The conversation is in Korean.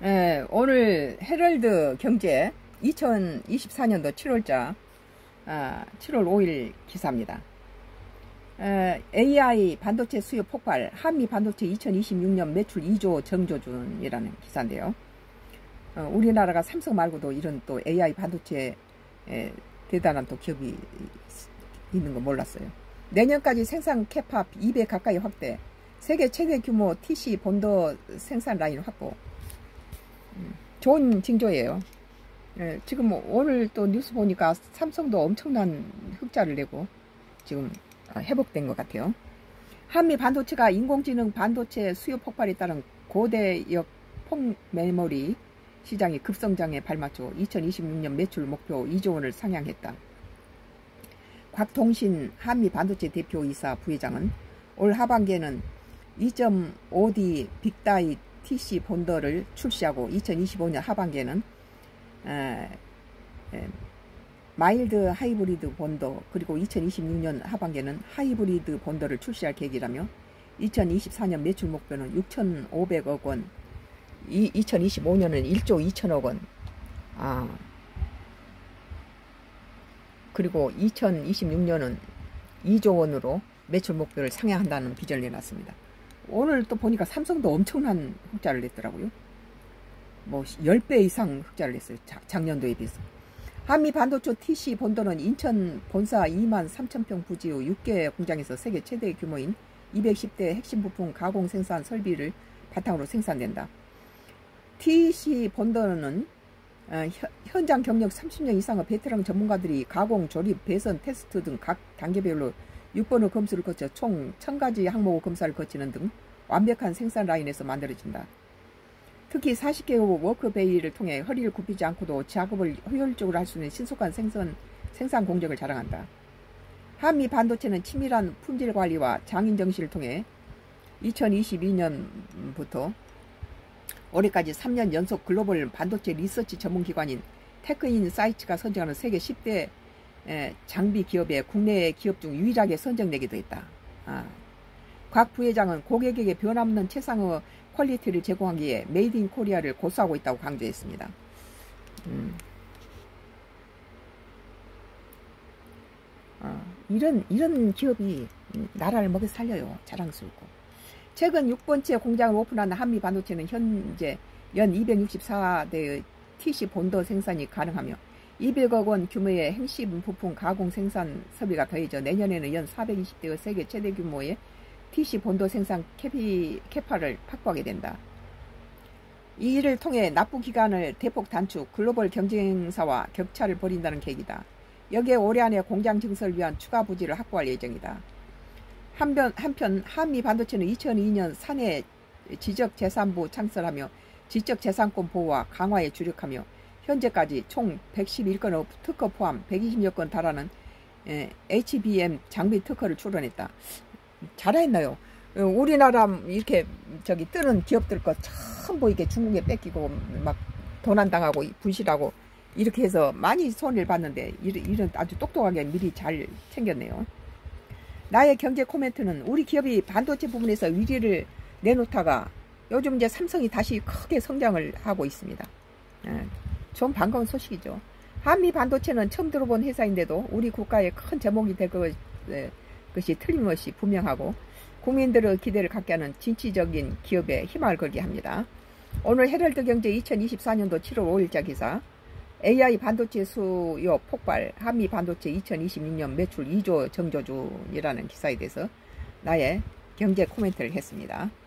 오늘 헤럴드 경제 2024년도 7월자 7월 5일 기사입니다. AI 반도체 수요 폭발, 한미 반도체 2026년 매출 2조 정조준이라는 기사인데요. 우리나라가 삼성 말고도 이런 또 AI 반도체 대단한 또 기업이 있는 거 몰랐어요. 내년까지 생산 캐파 2배 가까이 확대, 세계 최대 규모 TC 본도 생산 라인 확보. 좋은 징조예요. 지금 오늘 또 뉴스 보니까 삼성도 엄청난 흑자를 내고 지금 회복된 것 같아요. 한미 반도체가 인공지능 반도체 수요 폭발에 따른 고대역 폭메모리 시장이 급성장에 발맞춰 2026년 매출 목표 2조 원을 상향했다. 곽동신 한미 반도체 대표이사 부회장은 올 하반기에는 2.5D 빅다이 TC 본더를 출시하고 2025년 하반기에는 마일드 하이브리드 본더, 그리고 2026년 하반기에는 하이브리드 본더를 출시할 계획이라며 2024년 매출 목표는 6,500억 원, 2025년은 1조 2천억 원, 그리고 2026년은 2조 원으로 매출 목표를 상향한다는 비전을 내놨습니다. 오늘 또 보니까 삼성도 엄청난 흑자를 냈더라고요. 뭐 10배 이상 흑자를 냈어요. 작년도에 비해서. 한미 반도체 TC 본도는 인천 본사 23,000평 부지 후 6개 공장에서 세계 최대 규모인 210대 핵심 부품 가공 생산 설비를 바탕으로 생산된다. TC 본도는 현장 경력 30년 이상의 베테랑 전문가들이 가공, 조립, 배선, 테스트 등 각 단계별로 6번의 검수를 거쳐 총 1000가지 항목 검사를 거치는 등 완벽한 생산 라인에서 만들어진다. 특히 40개의 워크베이를 통해 허리를 굽히지 않고도 작업을 효율적으로 할 수 있는 신속한 생산 공정을 자랑한다. 한미 반도체는 치밀한 품질 관리와 장인 정시를 통해 2022년부터 올해까지 3년 연속 글로벌 반도체 리서치 전문기관인 테크인사이츠가 선정하는 세계 10대 장비 기업의 국내 기업 중 유일하게 선정되기도 했다. 곽 부회장은 고객에게 변함없는 최상의 퀄리티를 제공하기에 메이드 인 코리아를 고수하고 있다고 강조했습니다. 이런 기업이 나라를 먹여 살려요. 자랑스럽고. 최근 6번째 공장을 오픈한 한미 반도체는 현재 연 264대의 TC 본도 생산이 가능하며 200억 원 규모의 핵심 부품 가공 생산 설비가 더해져 내년에는 연 420대의 세계 최대 규모의 TC 본도 생산 캐파를 확보하게 된다. 이 일을 통해 납부 기간을 대폭 단축, 글로벌 경쟁사와 격차를 벌인다는 계획이다. 여기에 올해 안에 공장 증설을 위한 추가 부지를 확보할 예정이다. 한편 한미 반도체는 2002년 사내 지적재산부 창설하며 지적재산권 보호와 강화에 주력하며 현재까지 총 111건의 특허 포함 120여 건 달하는 HBM 장비 특허를 출원했다. 잘했나요? 우리나라 이렇게 뜨는 기업들 거 전부 이렇게 중국에 뺏기고 막 도난당하고 분실하고 이렇게 해서 많이 손해를 봤는데 이런 아주 똑똑하게 미리 잘 챙겼네요. 나의 경제 코멘트는 우리 기업이 반도체 부분에서 위기를 내놓다가 요즘 이제 삼성이 다시 크게 성장을 하고 있습니다. 좀 반가운 소식이죠. 한미 반도체는 처음 들어본 회사인데도 우리 국가의 큰 제목이 될 것이 틀림없이 분명하고 국민들의 기대를 갖게 하는 진취적인 기업에 희망을 걸게 합니다. 오늘 헤럴드 경제 2024년도 7월 5일자 기사, AI 반도체 수요 폭발, 한미 반도체 2026년 매출 2조 정조준이라는 기사에 대해서 나의 경제 코멘트를 했습니다.